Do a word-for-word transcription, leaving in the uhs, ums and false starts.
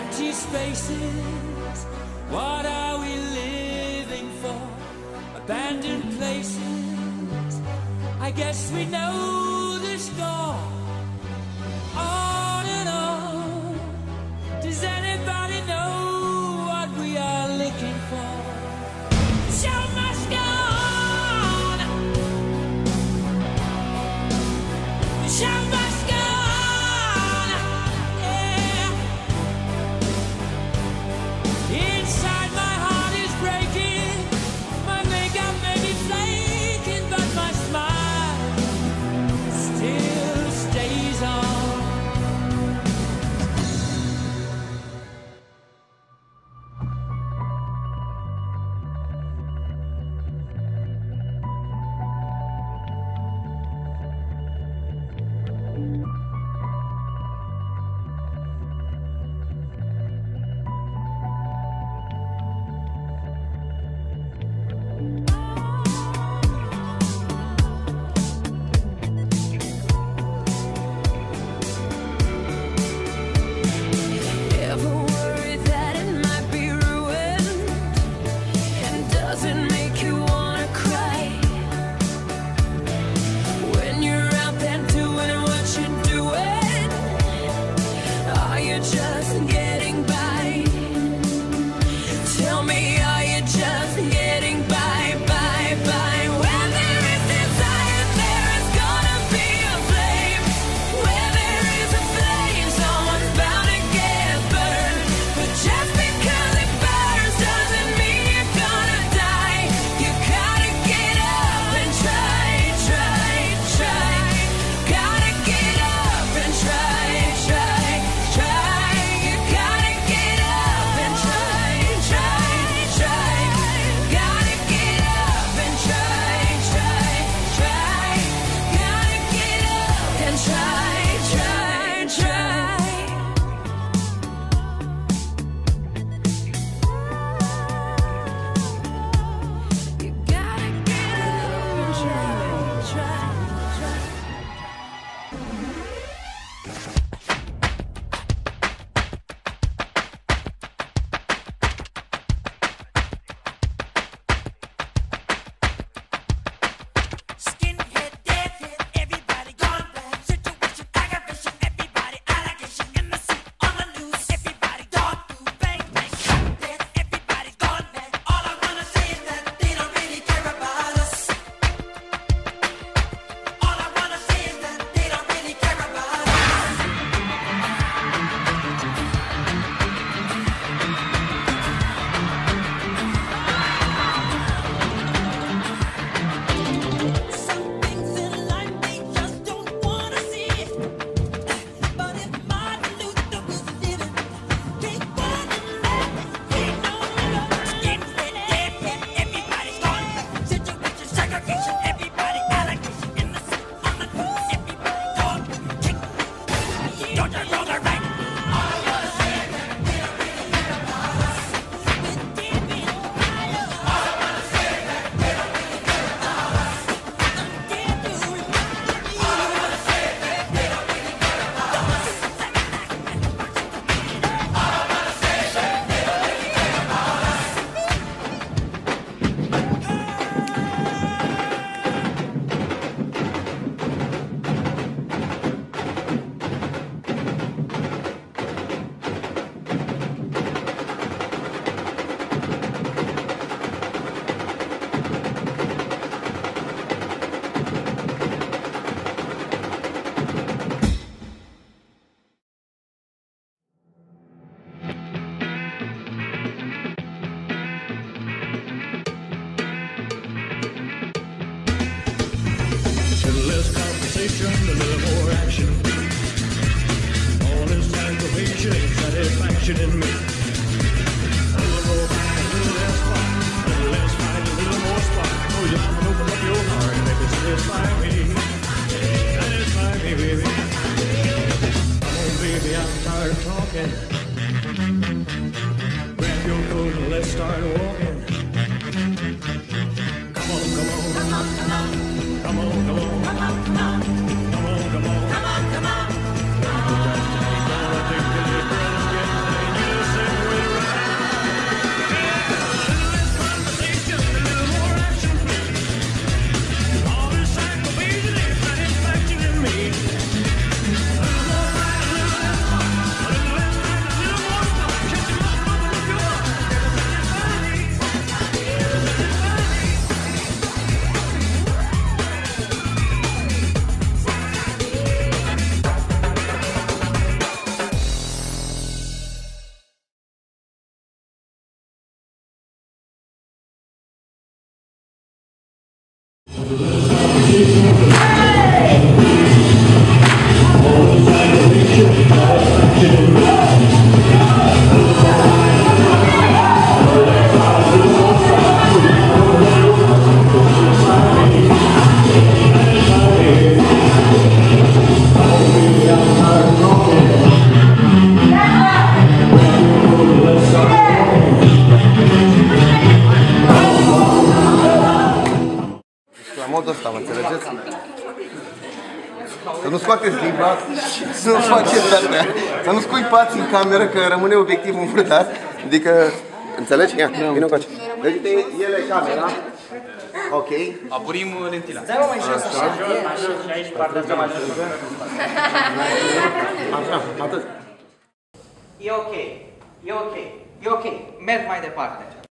empty spaces. What are we living for? Abandoned places. I guess we know the score. On and on. Does anybody know what we are looking for? The show must go on. The show must go on. Yeah. Inside my heart is breaking. My makeup may be flaking, but my smile still stays on. Ever worry that it might be ruined? And does it make you wanna cry? When you're out there doing what you're doing, are you just getting by? Tell me, are you just getting by, by, by? Where there is desire, there is gonna be a flame. Where there is a flame, someone's bound to get burned. But just because it burns doesn't mean you're gonna die. You gotta get up and try, try, try. Gotta get up and try, try, try. You gotta get up and try, try, try. Gotta get up and try, try, try. Gotta get up and try, try, try. You gotta get up and try, try, try. Skinhead, deadhead, everybody gone bad. Situation, aggravation, everybody allegation. In the suit, on the news, everybody gone through. Bang, bang, shot dead, everybody's gone bad. All I wanna say is that they don't really care about us. All I wanna say is that they don't really care about us. Some things in life they just don't wanna see. But if Martin Luther was living, he wouldn't let he know love. Skinhead, deadhead, everybody's gone back. Situation, segregation, everybody allegation. In the suit, on the news, everybody gone. Kick, don't you know the right? All I wanna say is that they don't really care about us. With deep in fire. All I wanna say is that they don't really care about us. I'm dead to remind you. All I wanna say is that they don't really care about us. All I wanna say is that they don't really care about us. A little less conversation, a little more action. All this aggravation ain't satisfaction in me. A little more fight, a little less fight, a little less fight, a little more spark. Oh, you can open up your heart and make it satisfy me. Satisfy me, baby. Come on, baby, I'm tired of talking. Grab your coat and let's start walking. Come on, come on, come on, come on. Come on, come on, come on, come on, come on, come on, come on, come on. Come on, come on. La modul ăsta, mă înțelegeți? Să nu scoateți limba, să nu faceți astea, să nu scuipați în cameră că rămâne obiectivul înfrântat. Adică, înțelegi? Ia, vină încoace. Deci de ele camera. Ok. Apurim lentila. Da, mai jos așa. Așa, atât. E ok, e ok, e ok. Merg mai departe.